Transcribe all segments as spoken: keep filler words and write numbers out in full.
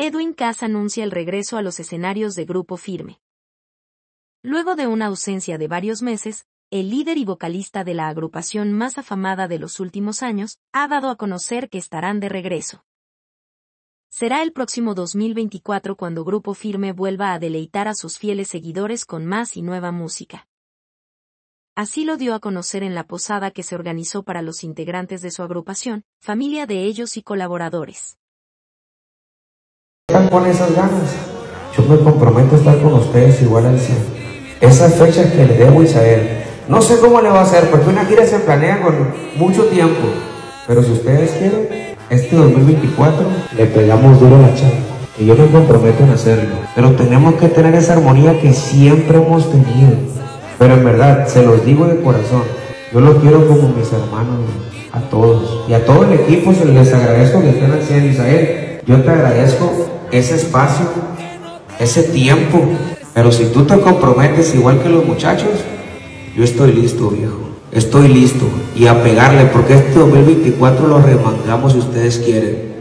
Edwin Cass anuncia el regreso a los escenarios de Grupo Firme. Luego de una ausencia de varios meses, el líder y vocalista de la agrupación más afamada de los últimos años, ha dado a conocer que estarán de regreso. Será el próximo dos mil veinticuatro cuando Grupo Firme vuelva a deleitar a sus fieles seguidores con más y nueva música. Así lo dio a conocer en la posada que se organizó para los integrantes de su agrupación, familia de ellos y colaboradores. Están con esas ganas. Yo me comprometo a estar con ustedes igual al cien. Esas fechas que le debo a Isael. No sé cómo le va a hacer, porque una gira se planea con mucho tiempo. Pero si ustedes quieren, este dos mil veinticuatro le pegamos duro a la chava. Y yo me comprometo en hacerlo. Pero tenemos que tener esa armonía que siempre hemos tenido. Pero en verdad, se los digo de corazón, yo los quiero como mis hermanos, a todos. Y a todo el equipo se les agradezco que estén al cien. Isael, yo te agradezco ese espacio, ese tiempo. Pero si tú te comprometes igual que los muchachos, yo estoy listo, viejo. Estoy listo. Y a pegarle, porque este dos mil veinticuatro lo remangamos si ustedes quieren.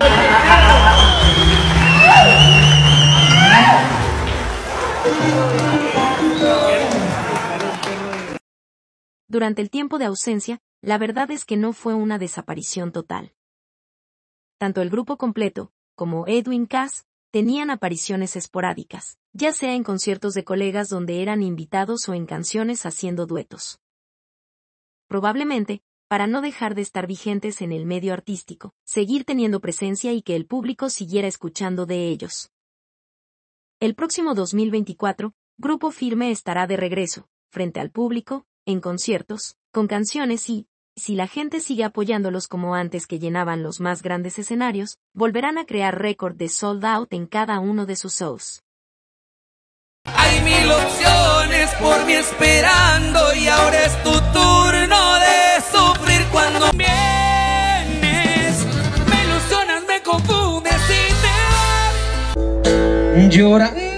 Durante el tiempo de ausencia, la verdad es que no fue una desaparición total. Tanto el grupo completo, como Edwin Cass, tenían apariciones esporádicas, ya sea en conciertos de colegas donde eran invitados o en canciones haciendo duetos. Probablemente, para no dejar de estar vigentes en el medio artístico, seguir teniendo presencia y que el público siguiera escuchando de ellos. El próximo dos mil veinticuatro, Grupo Firme estará de regreso, frente al público, en conciertos, con canciones y, si la gente sigue apoyándolos como antes que llenaban los más grandes escenarios, volverán a crear récord de sold out en cada uno de sus shows. Hay mil opciones por mí esperando y ahora es tu turno de sufrir cuando vienes. Me ilusionas, me confundes y te vas. Llora.